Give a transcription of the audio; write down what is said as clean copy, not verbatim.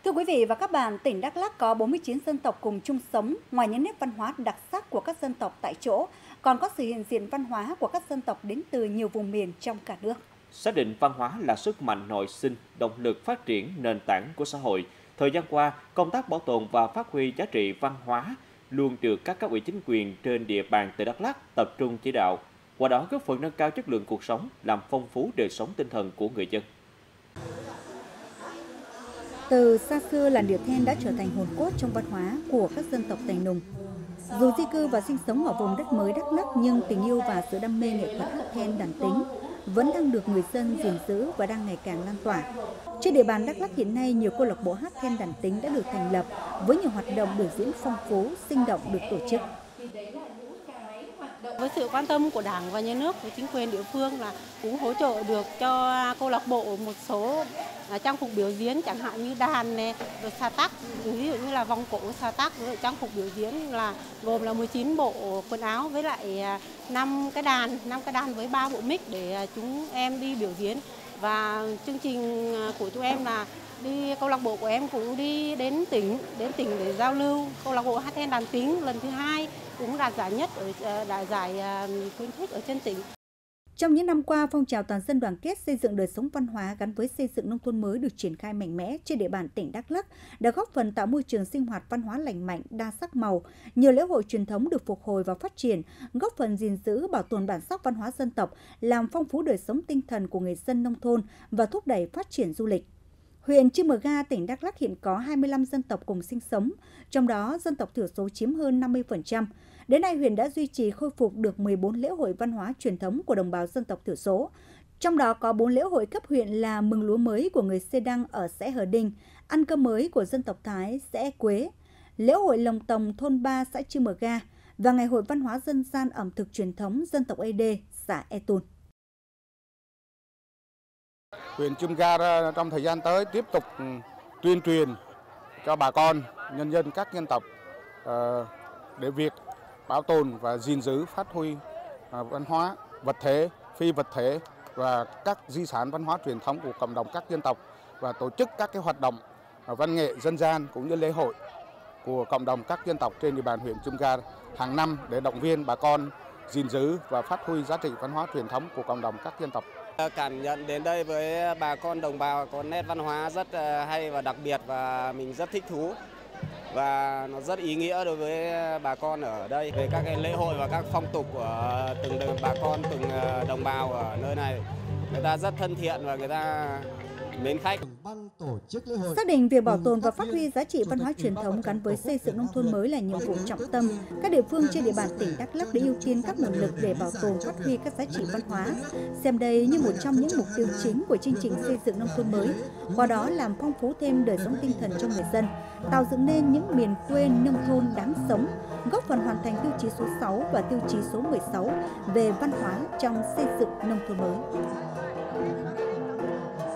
Thưa quý vị và các bạn, tỉnh Đắk Lắk có 49 dân tộc cùng chung sống. Ngoài những nét văn hóa đặc sắc của các dân tộc tại chỗ, còn có sự hiện diện văn hóa của các dân tộc đến từ nhiều vùng miền trong cả nước. Xác định văn hóa là sức mạnh nội sinh, động lực phát triển nền tảng của xã hội. Thời gian qua, công tác bảo tồn và phát huy giá trị văn hóa luôn được các cấp ủy chính quyền trên địa bàn tỉnh Đắk Lắk tập trung chỉ đạo. Qua đó góp phần nâng cao chất lượng cuộc sống, làm phong phú đời sống tinh thần của người dân. Từ xa xưa, làn điệu then đã trở thành hồn cốt trong văn hóa của các dân tộc Tày Nùng. Dù di cư và sinh sống ở vùng đất mới Đắk Lắk, nhưng tình yêu và sự đam mê nghệ thuật hát then đàn tính vẫn đang được người dân gìn giữ và đang ngày càng lan tỏa. Trên địa bàn Đắk Lắk hiện nay, nhiều câu lạc bộ hát then đàn tính đã được thành lập với nhiều hoạt động biểu diễn phong phú, sinh động được tổ chức. Với sự quan tâm của Đảng và Nhà nước và chính quyền địa phương là cũng hỗ trợ được cho câu lạc bộ một số trang phục biểu diễn, chẳng hạn như đàn này, rồi sa tắc, ví dụ như là vòng cổ sa tắc, rồi trang phục biểu diễn là gồm là 19 bộ quần áo với lại 5 cái đàn với 3 bộ mic để chúng em đi biểu diễn. Và chương trình của tụi em là câu lạc bộ của em cũng đi đến tỉnh để giao lưu. Câu lạc bộ hát then đàn tính lần thứ 2 cũng đạt giải nhất đạt giải khuyến khích ở trên tỉnh. Trong những năm qua, phong trào toàn dân đoàn kết xây dựng đời sống văn hóa gắn với xây dựng nông thôn mới được triển khai mạnh mẽ trên địa bàn tỉnh Đắk Lắk đã góp phần tạo môi trường sinh hoạt văn hóa lành mạnh, đa sắc màu. Nhiều lễ hội truyền thống được phục hồi và phát triển, góp phần gìn giữ bảo tồn bản sắc văn hóa dân tộc, làm phong phú đời sống tinh thần của người dân nông thôn và thúc đẩy phát triển du lịch. Huyện Chư Mờ Ga, tỉnh Đắk Lắk hiện có 25 dân tộc cùng sinh sống, trong đó dân tộc thiểu số chiếm hơn 50%. Đến nay, huyện đã duy trì khôi phục được 14 lễ hội văn hóa truyền thống của đồng bào dân tộc thiểu số. Trong đó có 4 lễ hội cấp huyện là mừng lúa mới của người Sê Đăng ở xã Hờ Đinh, ăn cơm mới của dân tộc Thái xã E Quế, lễ hội Lồng Tồng thôn 3 xã Chư Mờ Ga và ngày hội văn hóa dân gian ẩm thực truyền thống dân tộc Ê Đê xã E Tun. Huyện Chư Mờ Ga trong thời gian tới tiếp tục tuyên truyền cho bà con, nhân dân các dân tộc để việc bảo tồn và gìn giữ phát huy văn hóa vật thể, phi vật thể và các di sản văn hóa truyền thống của cộng đồng các dân tộc và tổ chức các hoạt động văn nghệ dân gian cũng như lễ hội của cộng đồng các dân tộc trên địa bàn huyện Chư Mờ Ga hàng năm để động viên bà con gìn giữ và phát huy giá trị văn hóa truyền thống của cộng đồng các dân tộc. Cảm nhận đến đây với bà con đồng bào có nét văn hóa rất hay và đặc biệt và mình rất thích thú. Và nó rất ý nghĩa đối với bà con ở đây về các cái lễ hội và các phong tục của từng bà con, từng đồng bào ở nơi này. Người ta rất thân thiện và người ta mến khách. Xác định việc bảo tồn và phát huy giá trị văn hóa truyền thống gắn với xây dựng nông thôn mới là nhiệm vụ trọng tâm, các địa phương trên địa bàn tỉnh Đắk Lắk đã ưu tiên các nguồn lực để bảo tồn phát huy các giá trị văn hóa, xem đây như một trong những mục tiêu chính của chương trình xây dựng nông thôn mới, qua đó làm phong phú thêm đời sống tinh thần cho người dân, tạo dựng nên những miền quê nông thôn đáng sống, góp phần hoàn thành tiêu chí số 6 và tiêu chí số 16 về văn hóa trong xây dựng nông thôn mới.